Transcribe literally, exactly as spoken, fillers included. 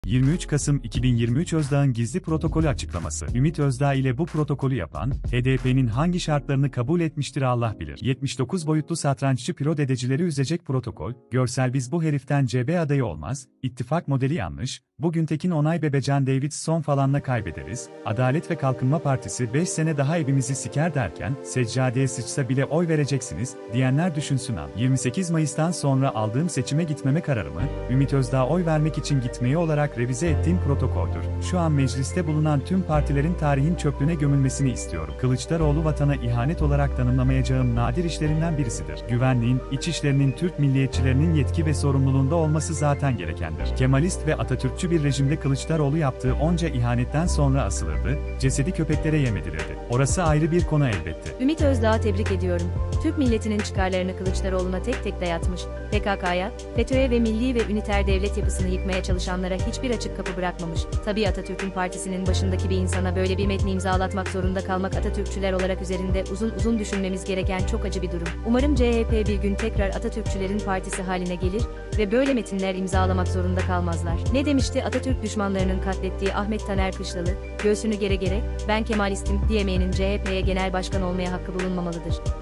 yirmi üç Kasım iki bin yirmi üç Özdağ'ın gizli protokolü açıklaması. Ümit Özdağ ile bu protokolü yapan, H D P'nin hangi şartlarını kabul etmiştir Allah bilir. yetmiş dokuz boyutlu satranççı piro dedecileri üzecek protokol, görsel biz bu heriften C B adayı olmaz, ittifak modeli yanlış, bugün Tekin Onay Bebecan Davidson falanla kaybederiz, Adalet ve Kalkınma Partisi beş sene daha evimizi siker derken, seccadeye sıçsa bile oy vereceksiniz, diyenler düşünsün an. yirmi sekiz Mayıs'tan sonra aldığım seçime gitmeme kararımı, Ümit Özdağ'a oy vermek için gitmeyi olarak revize ettiğim protokoldür. Şu an mecliste bulunan tüm partilerin tarihin çöplüğüne gömülmesini istiyorum. Kılıçdaroğlu vatana ihanet olarak tanımlamayacağım nadir işlerinden birisidir. Güvenliğin, iç işlerinin Türk milliyetçilerinin yetki ve sorumluluğunda olması zaten gerekendir. Kemalist ve Atatürkçü bir rejimde Kılıçdaroğlu yaptığı onca ihanetten sonra asılırdı, cesedi köpeklere yem edilirdi. Orası ayrı bir konu elbette. Ümit Özdağ'ı tebrik ediyorum. Türk milletinin çıkarlarını Kılıçdaroğlu'na tek tek dayatmış, P K K'ya, FETÖ'ye ve milli ve üniter devlet yapısını yıkmaya çalışanlara hiçbir açık kapı bırakmamış. Tabii Atatürk'ün partisinin başındaki bir insana böyle bir metni imzalatmak zorunda kalmak Atatürkçüler olarak üzerinde uzun uzun düşünmemiz gereken çok acı bir durum. Umarım C H P bir gün tekrar Atatürkçülerin partisi haline gelir ve böyle metinler imzalamak zorunda kalmazlar. Ne demişti Atatürk düşmanlarının katlettiği Ahmet Taner Kışlalı, göğsünü gere gere, ben Kemalistim diyemeyenin C H P'ye genel başkan olmaya hakkı bulunmamalıdır.